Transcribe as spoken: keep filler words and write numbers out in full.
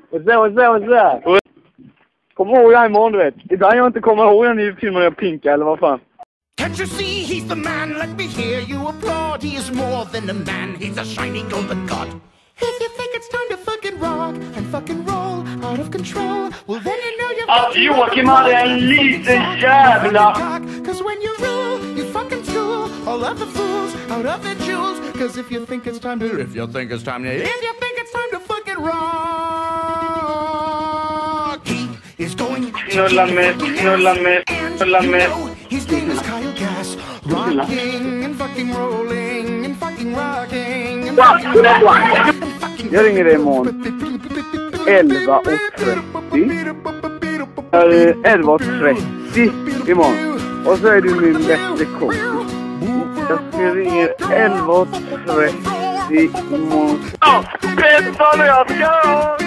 What's that, what's that, what's that? Kom ihåg det här imorgon, du vet. Ibland jag inte kommer ihåg när ni filmar jag pinka, eller vad fan. Can't you see he's the man? Let me hear you applaud. He is more than a man. He's a shining golden god. If you think it's time to fucking rock and fucking roll out of control, well then you know you're Att Joakim hade en liten jävla. Cause when you rule, you fucking fool all of the fools out of their jewels. Cause if you think it's time to, if you think it's time to, if you think it's time to fucking rock, he is going to Knulla med, knulla med, knulla med. His name is Kyle Gas, rocking and fucking rolling and fucking rocking and fucking rocking. Jag ringer dig imorgon. elva och trettio. elva och trettio imorgon. Och så är du min bästa kompis. Jag ska ringa elva och trettio imorgon. Ja, Petton, jag ska